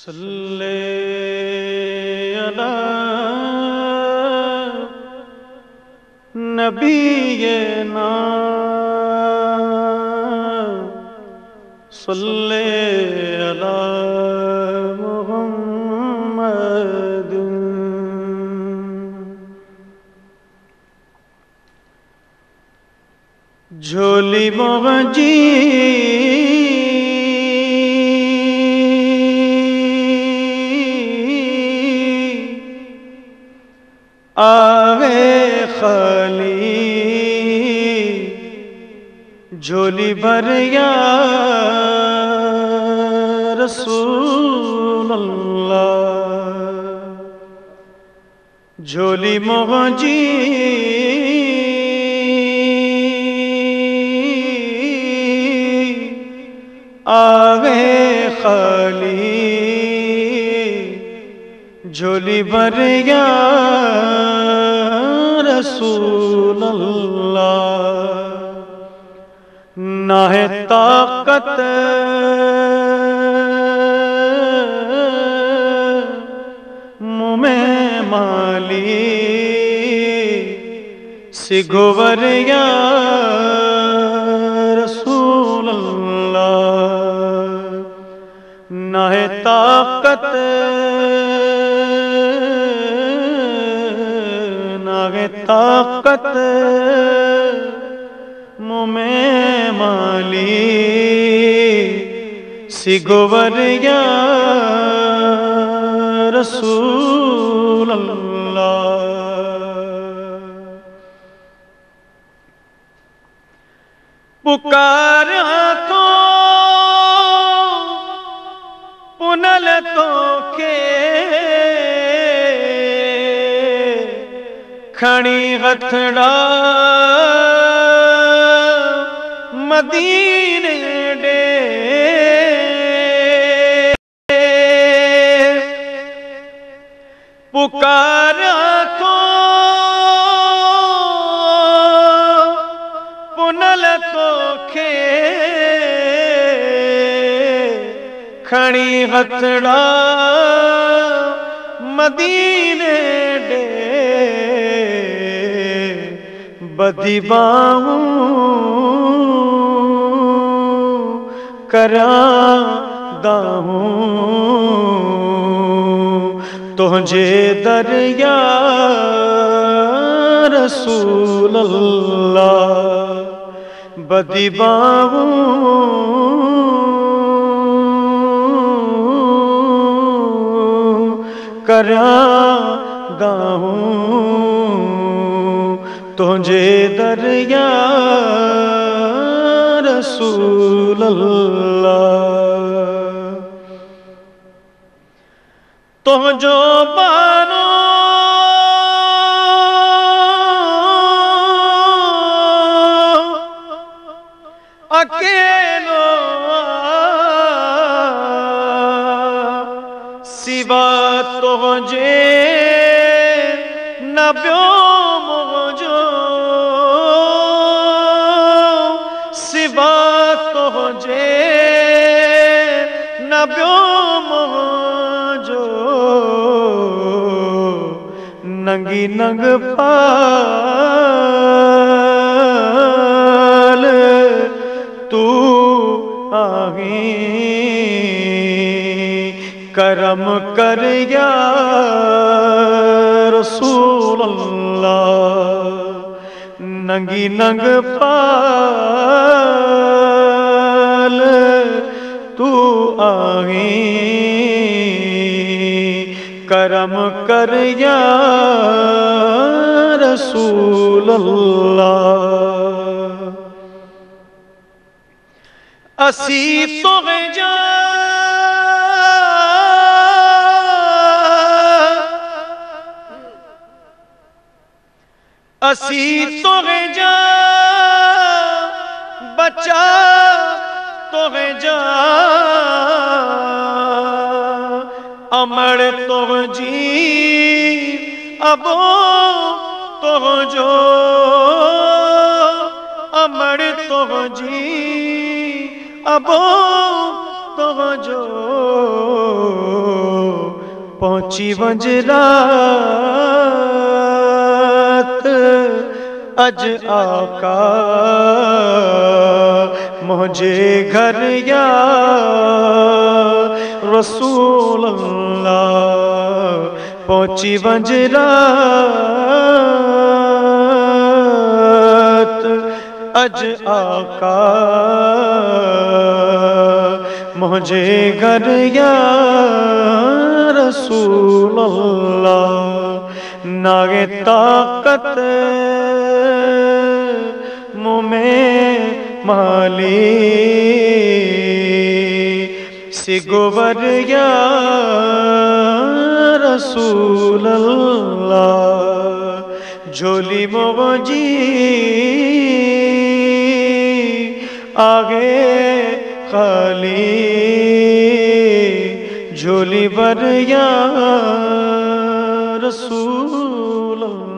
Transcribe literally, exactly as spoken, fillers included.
صلی علی نبینا صلی علی محمد جھولی مونجی آہے خالی جھولی بھر یا رسول اللہ جھولی مونجی آہے خالی جھولی بھر یا رسول اللہ نہ ہے طاقت منہ میں مالی سگور یا رسول اللہ نہ ہے طاقت طاقت منہ میں مالی سگور یا رسول اللہ پکارا تو پنل تو کے کھڑی ہتھڑا مدینے ڈے پکارا تو پنل تو کھے کھڑی ہتھڑا مدینے ڈے بدی باہوں کرا داہوں تجھے دریا رسول اللہ بدی باہوں کرا داہوں تجھے دریا رسول اللہ تو جو بانو اکیلو سوا تجھے نبیوں ننگی ننگ پال تو آہیں کرم کر یا رسول اللہ ننگی ننگ پال تو آہیں کرم کر یا رسول اللہ اسی تو جا اسی تو جا بچا تو جا امر تو جی ابو تو جو امر تو جی ابو تو جو پہنچی ونج رات اج آقا مجھے گھر یا رسول اللہ پہنچی ونج رات اج آقا مجھے گھر یا رسول اللہ ناگے طاقت منہ میں مالی سگور یا رسول اللہ جھولی مونجی آگے خالی جھولی بھر یا رسول اللہ